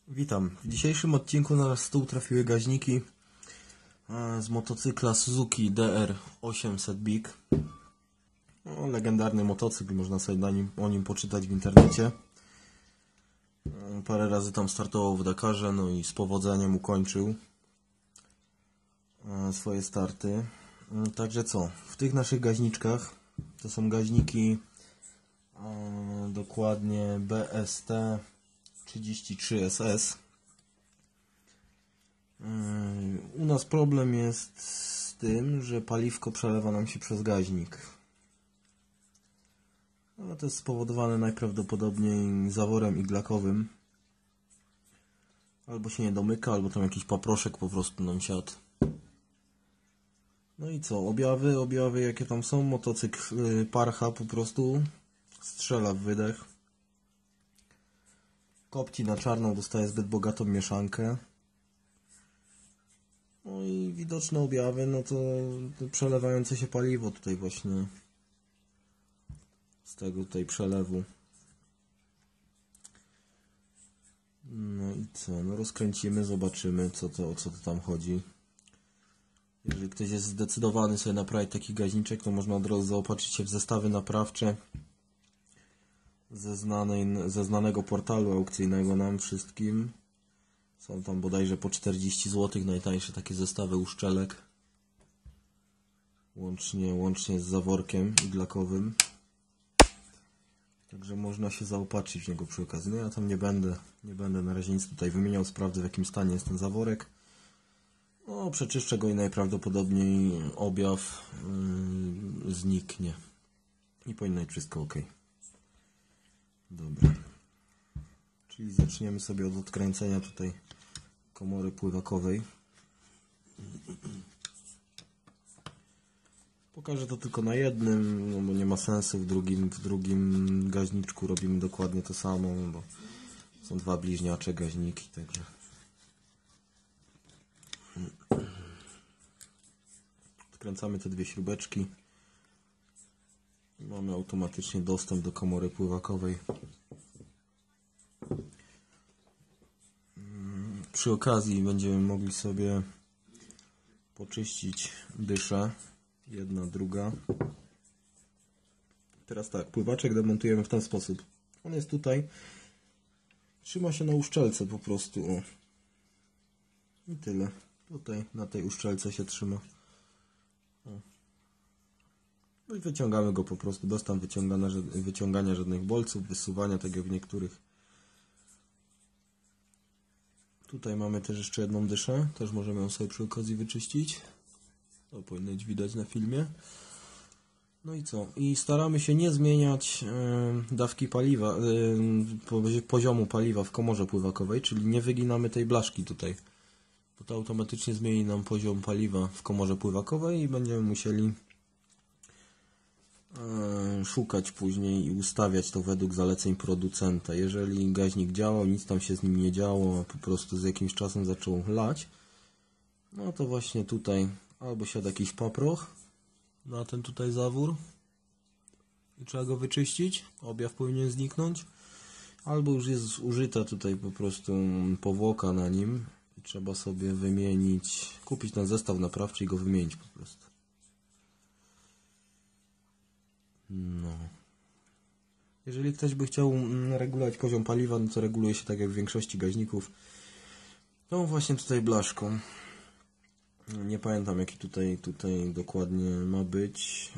Witam. W dzisiejszym odcinku na nasz stół trafiły gaźniki z motocykla Suzuki DR 800 Big. Legendarny motocykl, można sobie o nim poczytać w internecie. Parę razy tam startował w Dakarze, no i z powodzeniem ukończył swoje starty. Także co? W tych naszych gaźniczkach to są gaźniki dokładnie BST 33SS. U nas problem jest z tym, że paliwko przelewa nam się przez gaźnik. No, to jest spowodowane najprawdopodobniej zaworem iglakowym. Albo się nie domyka, albo tam jakiś paproszek po prostu nam siadł. No i co? Objawy jakie tam są? Motocykl parcha po prostu. Strzela w wydech. Kopci na czarną, dostaje zbyt bogatą mieszankę. No i widoczne objawy, no to przelewające się paliwo tutaj właśnie z tego tutaj przelewu. No i co? No rozkręcimy, zobaczymy o co to tam chodzi. Jeżeli ktoś jest zdecydowany sobie naprawić taki gaźniczek, to można od razu zaopatrzyć się w zestawy naprawcze ze znanego portalu aukcyjnego nam wszystkim. Są tam bodajże po 40 zł najtańsze takie zestawy uszczelek. Łącznie z zaworkiem iglakowym. Także można się zaopatrzyć w niego przy okazji. No ja tam nie będę na razie nic tutaj wymieniał. Sprawdzę, w jakim stanie jest ten zaworek. No, przeczyszczę go i najprawdopodobniej objaw zniknie. I powinno być wszystko ok. Dobra. Czyli zaczniemy sobie od odkręcenia tutaj komory pływakowej. Pokażę to tylko na jednym, no bo nie ma sensu w drugim gaźniczku robimy dokładnie to samo, bo są dwa bliźniacze gaźniki, także odkręcamy te dwie śrubeczki. Mamy automatycznie dostęp do komory pływakowej. Przy okazji będziemy mogli sobie poczyścić dyszę. Jedna, druga. Teraz tak, pływaczek demontujemy w ten sposób. On jest tutaj. Trzyma się na uszczelce po prostu. O. I tyle. Tutaj na tej uszczelce się trzyma. O. No i wyciągamy go po prostu. Bez tam wyciągania żadnych bolców, wysuwania, tak jak w niektórych. Tutaj mamy też jeszcze jedną dyszę. Też możemy ją sobie przy okazji wyczyścić. To powinno być widać na filmie. No i co? I staramy się nie zmieniać dawki paliwa, poziomu paliwa w komorze pływakowej, czyli nie wyginamy tej blaszki tutaj. Bo to automatycznie zmieni nam poziom paliwa w komorze pływakowej i będziemy musieli szukać później i ustawiać to według zaleceń producenta. Jeżeli gaźnik działał, nic tam się z nim nie działo, a po prostu z jakimś czasem zaczął lać, no to właśnie tutaj albo siada jakiś paproch na ten tutaj zawór i trzeba go wyczyścić, objaw powinien zniknąć, albo już jest zużyta tutaj po prostu powłoka na nim i trzeba sobie wymienić, kupić ten zestaw naprawczy i go wymienić po prostu. No. Jeżeli ktoś by chciał regulować poziom paliwa, no to reguluje się tak jak w większości gaźników tą właśnie tutaj blaszką. Nie pamiętam jaki tutaj dokładnie ma być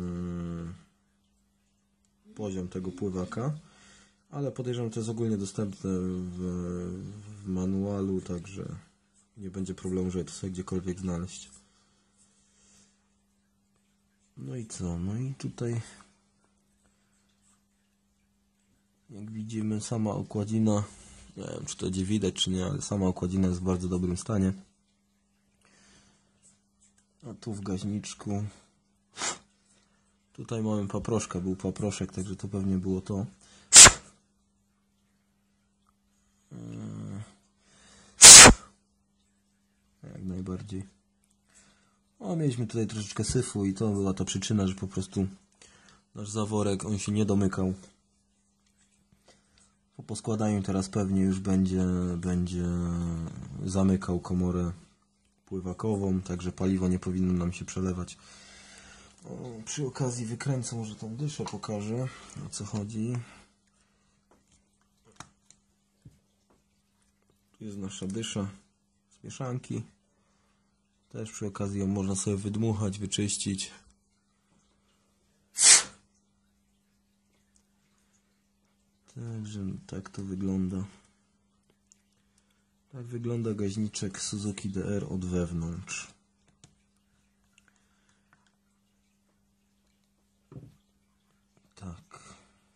poziom tego pływaka, ale podejrzewam, że to jest ogólnie dostępne w manualu, także nie będzie problemu, żeby to sobie gdziekolwiek znaleźć. No i co? No i tutaj jak widzimy, sama okładzina, nie wiem czy to będzie widać czy nie, ale sama okładzina jest w bardzo dobrym stanie. A tu w gaźniczku tutaj mamy paproszka, był paproszek, także to pewnie było to. Jak najbardziej. O, mieliśmy tutaj troszeczkę syfu i to była ta przyczyna, że po prostu nasz zaworek, on się nie domykał. Po poskładaniu teraz pewnie już będzie zamykał komorę pływakową, także paliwo nie powinno nam się przelewać. Przy okazji wykręcę, może tą dyszę pokażę, o co chodzi. Tu jest nasza dysza z mieszanki. Też przy okazji ją można sobie wydmuchać, wyczyścić. Także tak to wygląda. Tak wygląda gaźniczek Suzuki DR od wewnątrz. Tak.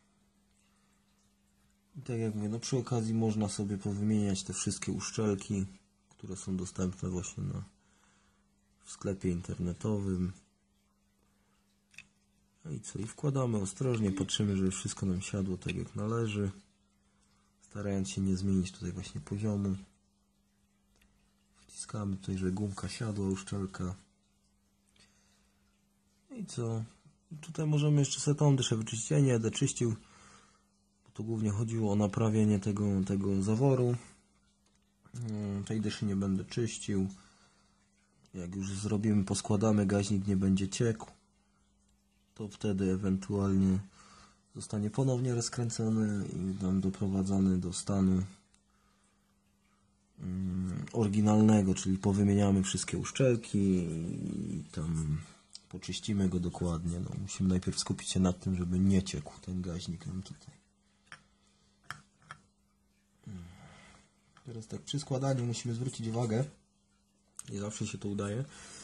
I tak jak mówię, no przy okazji można sobie powymieniać te wszystkie uszczelki, które są dostępne właśnie w sklepie internetowym. No i co? I wkładamy ostrożnie, patrzymy, żeby wszystko nam siadło tak jak należy. Starając się nie zmienić tutaj właśnie poziomu. Wciskamy tutaj, żeby gumka siadła, uszczelka. I co? Tutaj możemy jeszcze sobie tą dyszę wyczyścić. Ja nie będę czyścił, bo to głównie chodziło o naprawienie tego zaworu. Tej dyszy nie będę czyścił. Jak już zrobimy, poskładamy, gaźnik nie będzie ciekł, to wtedy ewentualnie zostanie ponownie rozkręcony i nam doprowadzony do stanu oryginalnego, czyli powymieniamy wszystkie uszczelki i tam poczyścimy go dokładnie. No, musimy najpierw skupić się nad tym, żeby nie ciekł ten gaźnik nam tutaj. Teraz tak, przy składaniu musimy zwrócić uwagę, nie zawsze się to udaje,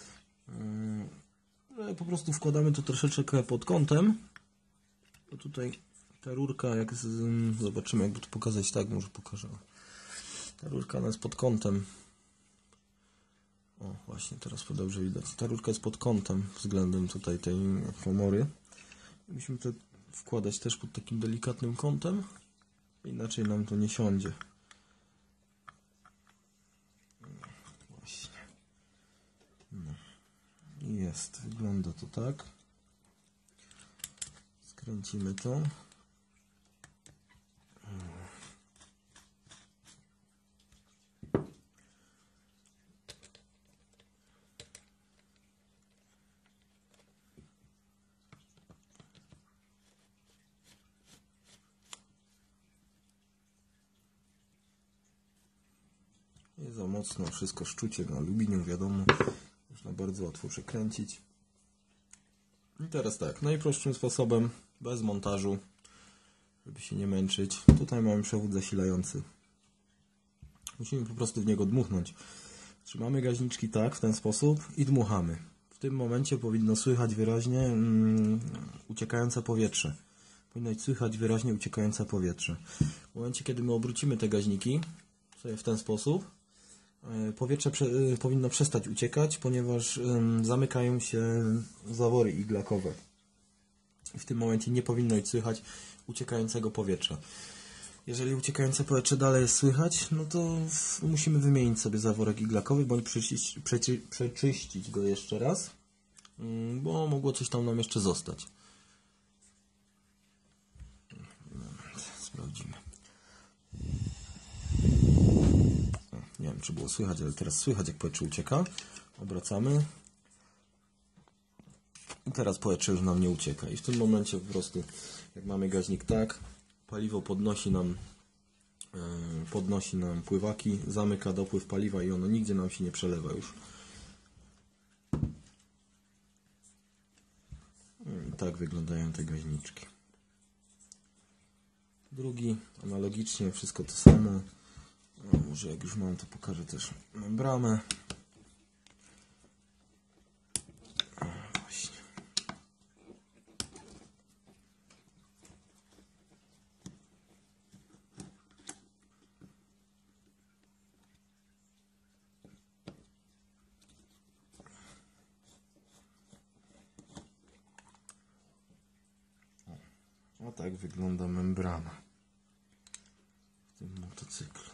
po prostu wkładamy to troszeczkę pod kątem, bo tutaj ta rurka, jak zobaczymy, jakby to pokazać, tak, może pokażę. Ta rurka jest pod kątem. O, właśnie, teraz to dobrze widać. Ta rurka jest pod kątem względem tutaj tej komory. Musimy to wkładać też pod takim delikatnym kątem, inaczej nam to nie siądzie. Właśnie. No. Jest, wygląda to tak. Skręcimy to. Nie za mocno, wszystko szczucie na aluminium, wiadomo. Można bardzo łatwo przekręcić. I teraz tak, najprostszym sposobem, bez montażu, żeby się nie męczyć. Tutaj mamy przewód zasilający. Musimy po prostu w niego dmuchnąć. Trzymamy gaźniczki tak, w ten sposób i dmuchamy. W tym momencie powinno słychać wyraźnie uciekające powietrze. Powinno słychać wyraźnie uciekające powietrze. W momencie, kiedy my obrócimy te gaźniki sobie w ten sposób, powietrze powinno przestać uciekać, ponieważ zamykają się zawory iglakowe. I w tym momencie nie powinno być słychać uciekającego powietrza. Jeżeli uciekające powietrze dalej jest słychać, no to musimy wymienić sobie zaworek iglakowy, bądź przeczyścić go jeszcze raz, bo mogło coś tam nam jeszcze zostać. Sprawdzimy. Nie wiem, czy było słychać, ale teraz słychać, jak powietrze ucieka. Obracamy. I teraz powietrze już nam nie ucieka. I w tym momencie po prostu, jak mamy gaźnik tak, paliwo podnosi nam pływaki, zamyka dopływ paliwa i ono nigdzie nam się nie przelewa już. I tak wyglądają te gaźniczki. Drugi, analogicznie, wszystko to samo. No, może jak już mam, to pokażę też membranę. Właśnie. O tak wygląda membrana w tym motocyklu.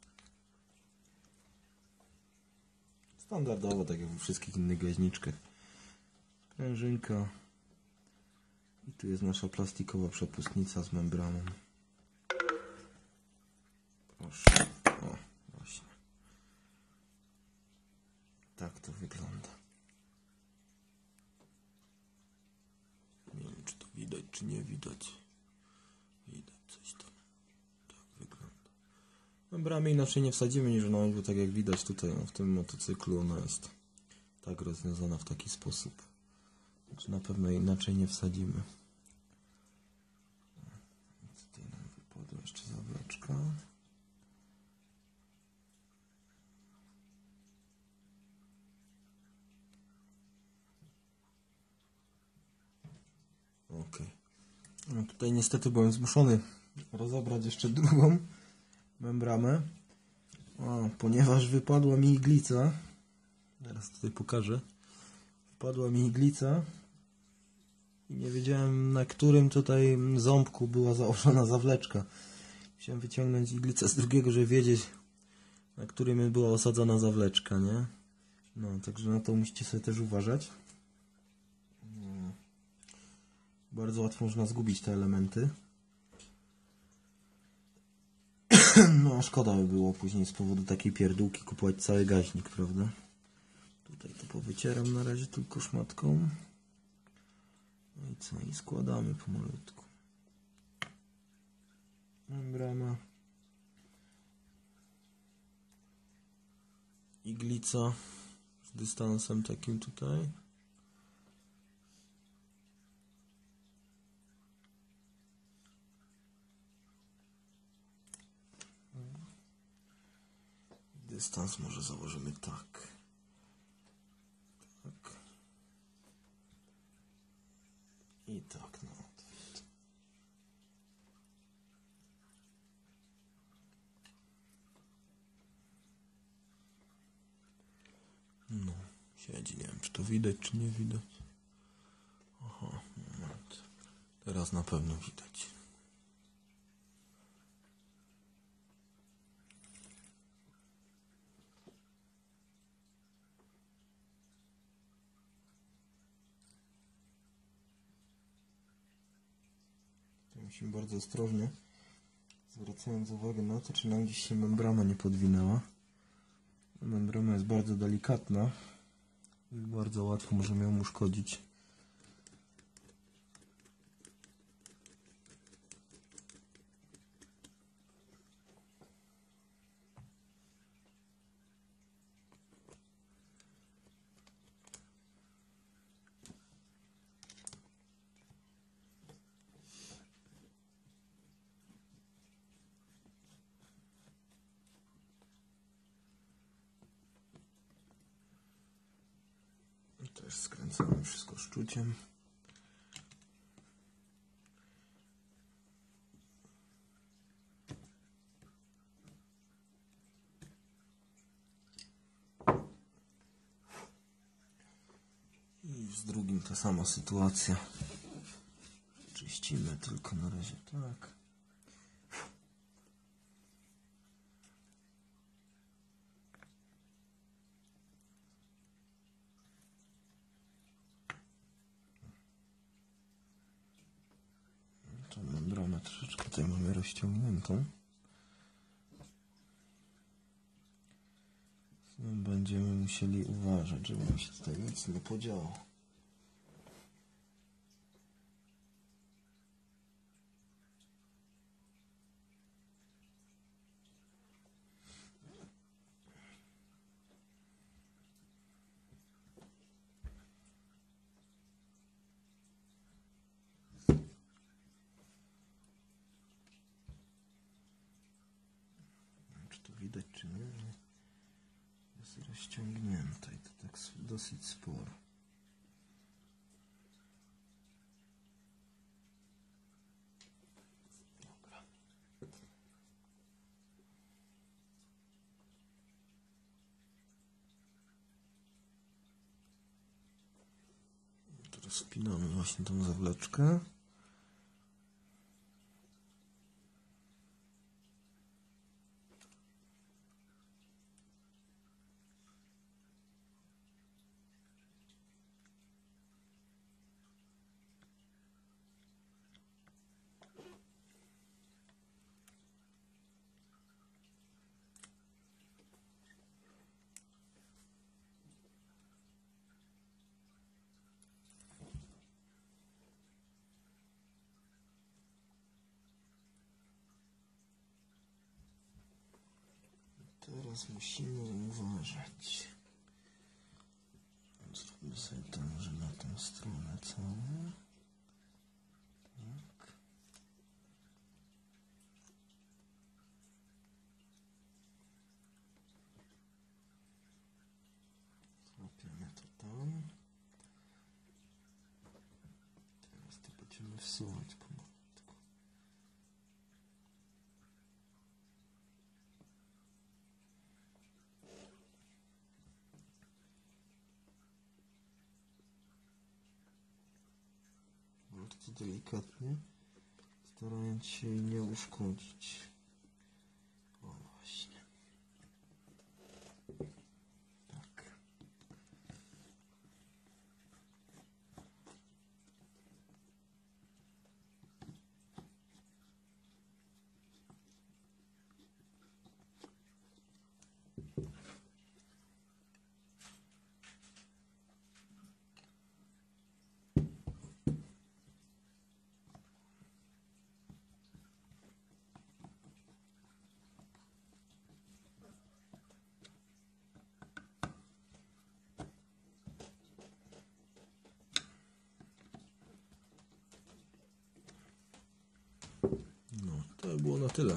Standardowo, tak jak we wszystkich innych gaźniczkach. Sprężynka. I tu jest nasza plastikowa przepustnica z membraną. widać czy nie widać? Widać coś tam. Tak wygląda. Membramy inaczej nie wsadzimy niż no, bo tak jak widać tutaj w tym motocyklu ona jest tak rozwiązana w taki sposób. Znaczy na pewno inaczej nie wsadzimy. Tutaj nam wypadła jeszcze zawleczka. Ok. No tutaj niestety byłem zmuszony rozebrać jeszcze drugą membramę, ponieważ wypadła mi iglica. Teraz tutaj pokażę. Wpadła mi iglica i nie wiedziałem, na którym tutaj ząbku była założona zawleczka. Musiałem wyciągnąć iglicę z drugiego, żeby wiedzieć, na którym była osadzona zawleczka, nie? No, także na to musicie sobie też uważać. Bardzo łatwo można zgubić te elementy. No, szkoda by było później z powodu takiej pierdółki kupować cały gaźnik, prawda? Tutaj to powycieram na razie tylko szmatką. No i co? I składamy pomalutku. Membrana. Iglica z dystansem takim tutaj. Dystans może założymy tak. Tak. I tak, no. No, siedzi. Nie wiem, czy to widać, czy nie widać. Aha, moment. Teraz na pewno widać. Musimy bardzo ostrożnie, zwracając uwagę na to, czy nam gdzieś się membrana nie podwinęła. Membrana jest bardzo delikatna i bardzo łatwo możemy ją uszkodzić. Też skręcamy wszystko szczuciem. I z drugim ta sama sytuacja. Czyścimy tylko na razie tak. Tą membranę troszeczkę tutaj mamy rozciągniętą. Będziemy musieli uważać, żeby nam się tutaj nic nie podziało. Czy to widać, czy nie? Jest rozciągnięte i to tak dosyć sporo. Dobra. Teraz spinamy właśnie tą zawleczkę. teraz musimy uważać. Zrobimy sobie to może na tę stronę całą. Tak. Złapiemy to tam. Teraz to będziemy wsuwać pomalutku. Bardzo delikatnie, starając się jej nie uszkodzić. O właśnie. Tak. No, to by było na tyle.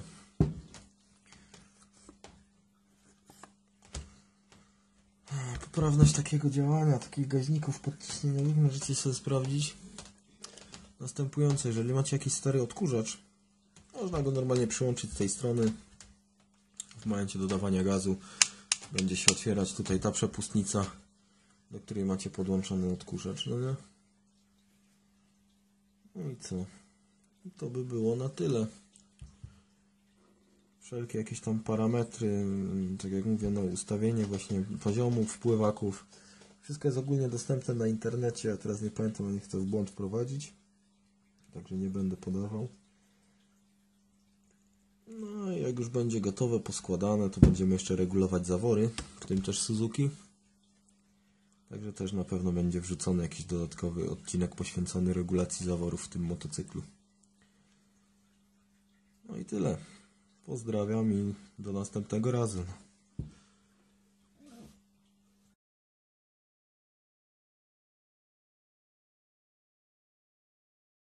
Poprawność takiego działania, takich gaźników podciśnieniowych możecie sobie sprawdzić następująco. Jeżeli macie jakiś stary odkurzacz, można go normalnie przyłączyć z tej strony. W momencie dodawania gazu będzie się otwierać tutaj ta przepustnica, do której macie podłączony odkurzacz. No nie? No i co? To by było na tyle. Wszelkie jakieś tam parametry, tak jak mówię, no ustawienie właśnie poziomów, wpływaków. Wszystko jest ogólnie dostępne na internecie. Ja teraz nie pamiętam, nie chcę w błąd wprowadzić. Także nie będę podawał. No i jak już będzie gotowe, poskładane, to będziemy jeszcze regulować zawory, w tym też Suzuki. Także też na pewno będzie wrzucony jakiś dodatkowy odcinek poświęcony regulacji zaworów w tym motocyklu. No i tyle. Pozdrawiam i do następnego razu.